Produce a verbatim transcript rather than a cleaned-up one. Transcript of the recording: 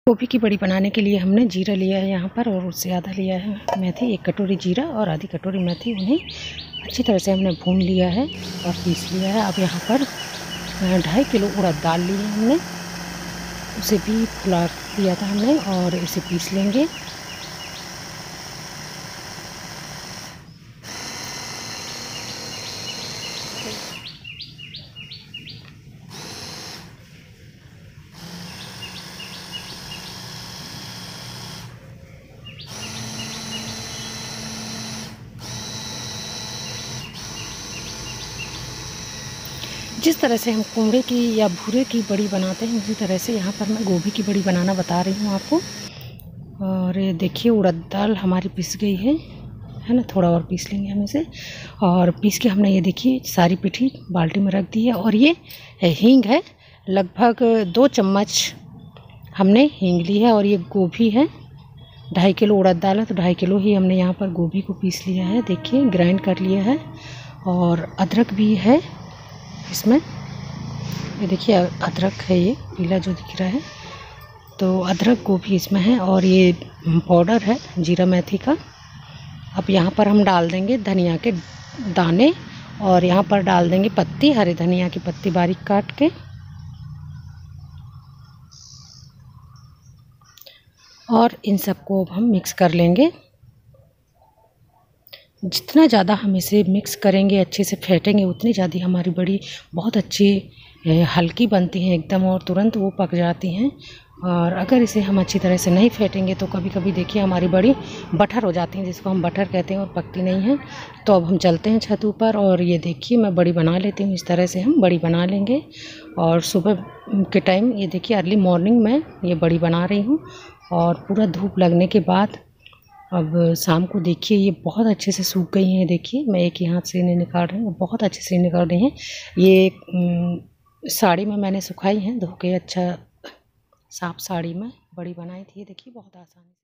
गोभी की बड़ी बनाने के लिए हमने जीरा लिया है यहाँ पर, और उससे आधा लिया है मेथी, एक कटोरी जीरा और आधी कटोरी मेथी। उन्हें अच्छी तरह से हमने भून लिया है और पीस लिया है। अब यहाँ पर ढाई किलो उड़द दाल ली है हमने, उसे भी फुला दिया था हमने और इसे पीस लेंगे। जिस तरह से हम कुमड़े की या भूरे की बड़ी बनाते हैं, उसी तरह से यहाँ पर मैं गोभी की बड़ी बनाना बता रही हूँ आपको। और ये देखिए उड़द दाल हमारी पिस गई है है ना, थोड़ा और पीस लेंगे हम इसे। और पीस के हमने ये देखिए सारी पिठी बाल्टी में रख दी है। और ये हींग है, लगभग दो चम्मच हमने हींग ली है। और ये गोभी है, ढाई किलो उड़द दाल है तो ढाई किलो ही हमने यहाँ पर गोभी को पीस लिया है, देखिए ग्राइंड कर लिया है। और अदरक भी है इसमें, ये देखिए अदरक है, ये पीला जो दिख रहा है, तो अदरक गोभी इसमें है। और ये पाउडर है जीरा मेथी का। अब यहाँ पर हम डाल देंगे धनिया के दाने, और यहाँ पर डाल देंगे पत्ती, हरे धनिया की पत्ती बारीक काट के। और इन सबको अब हम मिक्स कर लेंगे। जितना ज़्यादा हम इसे मिक्स करेंगे, अच्छे से फेंटेंगे, उतनी ज़्यादा हमारी बड़ी बहुत अच्छी हल्की बनती हैं एकदम, और तुरंत वो पक जाती हैं। और अगर इसे हम अच्छी तरह से नहीं फेंटेंगे तो कभी कभी देखिए हमारी बड़ी बटर हो जाती हैं, जिसको हम बटर कहते हैं, और पकती नहीं हैं। तो अब हम चलते हैं छत ऊपर, और ये देखिए मैं बड़ी बना लेती हूँ। इस तरह से हम बड़ी बना लेंगे। और सुबह के टाइम ये देखिए अर्ली मॉर्निंग में ये बड़ी बना रही हूँ, और पूरा धूप लगने के बाद अब शाम को देखिए ये बहुत अच्छे से सूख गई हैं। देखिए मैं एक ही हाथ से इन्हें निकाल रही हूँ, बहुत अच्छे से निकाल रही हैं। ये साड़ी में मैंने सुखाई हैं धो के, अच्छा साफ साड़ी में बड़ी बनाई थी। ये देखिए बहुत आसानी से।